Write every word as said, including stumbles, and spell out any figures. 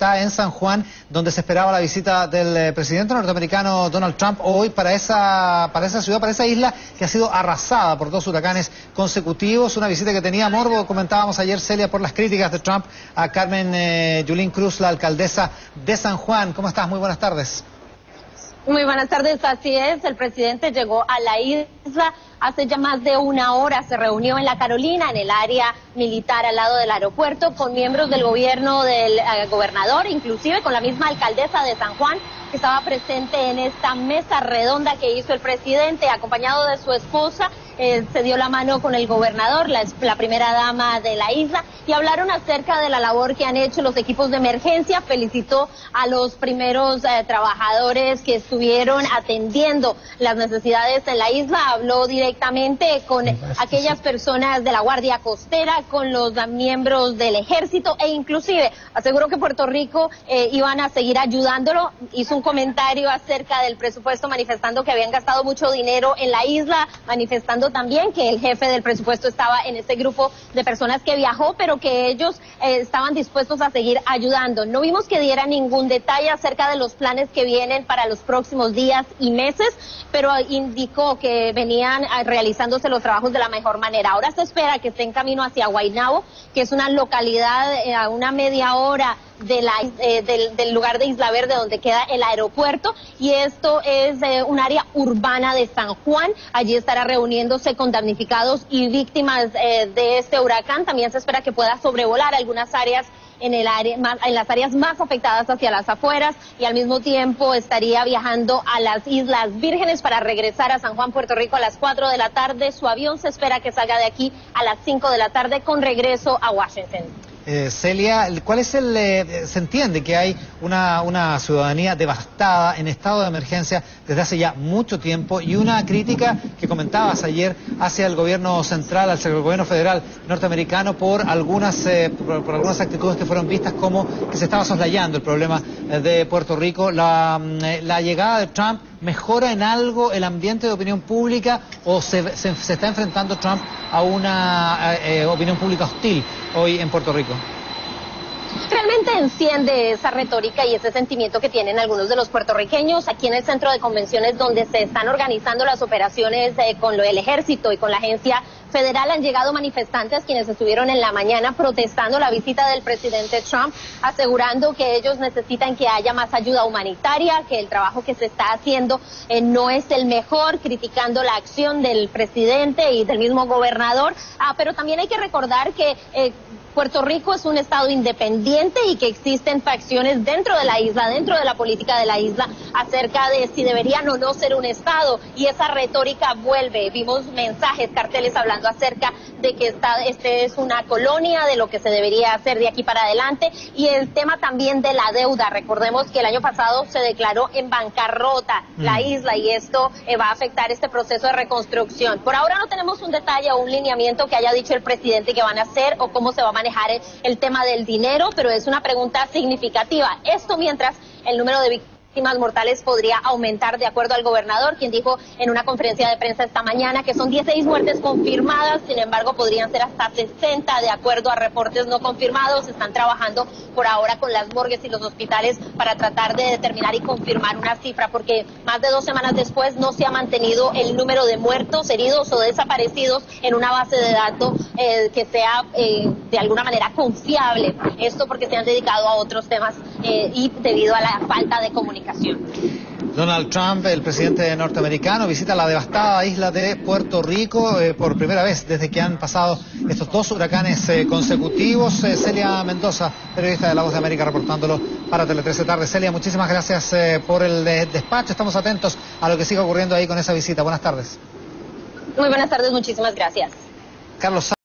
está en San Juan, donde se esperaba la visita del eh, presidente norteamericano Donald Trump hoy para esa, para esa ciudad, para esa isla que ha sido arrasada por dos huracanes consecutivos. Una visita que tenía morbo, comentábamos ayer, Celia, por las críticas de Trump a Carmen eh, Yulín Cruz, la alcaldesa de San Juan. ¿Cómo estás? Muy buenas tardes. Muy buenas tardes, así es, el presidente llegó a la isla hace ya más de una hora, se reunió en La Carolina, en el área militar al lado del aeropuerto, con miembros del gobierno del eh, gobernador, inclusive con la misma alcaldesa de San Juan, que estaba presente en esta mesa redonda que hizo el presidente, acompañado de su esposa. Eh, se dio la mano con el gobernador, la, la primera dama de la isla, y hablaron acerca de la labor que han hecho los equipos de emergencia. Felicitó a los primeros eh, trabajadores que estuvieron atendiendo las necesidades en la isla. Habló directamente con aquellas personas de la Guardia Costera, con los miembros del ejército, e inclusive aseguró que Puerto Rico eh, iban a seguir ayudándolo. Hizo un comentario acerca del presupuesto, manifestando que habían gastado mucho dinero en la isla, manifestando también que el jefe del presupuesto estaba en este grupo de personas que viajó, pero que ellos eh, estaban dispuestos a seguir ayudando. No vimos que diera ningún detalle acerca de los planes que vienen para los próximos días y meses, pero indicó que venían realizándose los trabajos de la mejor manera. Ahora se espera que esté en camino hacia Guaynabo, que es una localidad eh, a una media hora de la, eh, del, del lugar de Isla Verde donde queda el aeropuerto, y esto es eh, un área urbana de San Juan. Allí estará reuniéndose con damnificados y víctimas eh, de este huracán. También se espera que pueda sobrevolar algunas áreas en el área, más, en las áreas más afectadas hacia las afueras, y al mismo tiempo estaría viajando a las Islas Vírgenes para regresar a San Juan, Puerto Rico, a las cuatro de la tarde. Su avión se espera que salga de aquí a las cinco de la tarde con regreso a Washington. Eh, Celia, ¿cuál es el...? Eh, se entiende que hay una, una ciudadanía devastada, en estado de emergencia desde hace ya mucho tiempo, y una crítica que comentabas ayer hacia el gobierno central, hacia el gobierno federal norteamericano, por algunas, eh, por, por algunas actitudes que fueron vistas como que se estaba soslayando el problema eh, de Puerto Rico. La, eh, la llegada de Trump ¿mejora en algo el ambiente de opinión pública, o se, se, se está enfrentando Trump a una eh, opinión pública hostil hoy en Puerto Rico? Realmente enciende esa retórica y ese sentimiento que tienen algunos de los puertorriqueños. Aquí en el centro de convenciones, donde se están organizando las operaciones eh, con lo del ejército y con la agencia federal, han llegado manifestantes quienes estuvieron en la mañana protestando la visita del presidente Trump, asegurando que ellos necesitan que haya más ayuda humanitaria, que el trabajo que se está haciendo eh, no es el mejor, criticando la acción del presidente y del mismo gobernador. Ah, pero también hay que recordar que eh, Puerto Rico es un estado independiente y que existen facciones dentro de la isla, dentro de la política de la isla, acerca de si deberían o no ser un estado, y esa retórica vuelve. Vimos mensajes, carteles hablando acerca de que esta este es una colonia, de lo que se debería hacer de aquí para adelante, y el tema también de la deuda. Recordemos que el año pasado se declaró en bancarrota mm. la isla, y esto eh, va a afectar este proceso de reconstrucción. Por ahora no tenemos un detalle o un lineamiento que haya dicho el presidente que van a hacer o cómo se va a manejar el, el tema del dinero, pero es una pregunta significativa. Esto mientras el número de víctimas mortales podría aumentar, de acuerdo al gobernador, quien dijo en una conferencia de prensa esta mañana que son dieciséis muertes confirmadas, sin embargo podrían ser hasta sesenta de acuerdo a reportes no confirmados. Están trabajando por ahora con las morgues y los hospitales para tratar de determinar y confirmar una cifra, porque más de dos semanas después no se ha mantenido el número de muertos, heridos o desaparecidos en una base de datos eh, que sea eh, de alguna manera confiable. Esto porque se han dedicado a otros temas eh, y debido a la falta de comunicación. Donald Trump, el presidente norteamericano, visita la devastada isla de Puerto Rico eh, por primera vez desde que han pasado estos dos huracanes eh, consecutivos. Eh, Celia Mendoza, periodista de La Voz de América, reportándolo para Tele trece Tarde. Celia, muchísimas gracias eh, por el eh, despacho. Estamos atentos a lo que siga ocurriendo ahí con esa visita. Buenas tardes. Muy buenas tardes, muchísimas gracias. Carlos